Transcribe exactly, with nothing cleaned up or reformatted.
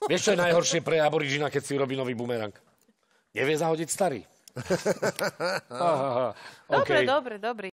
Vieš, čo je najhoršie pre aborižina, keď si robí nový bumerang? Nevie zahodiť starý. Aha, aha. Dobre, Okay. dobre, dobre.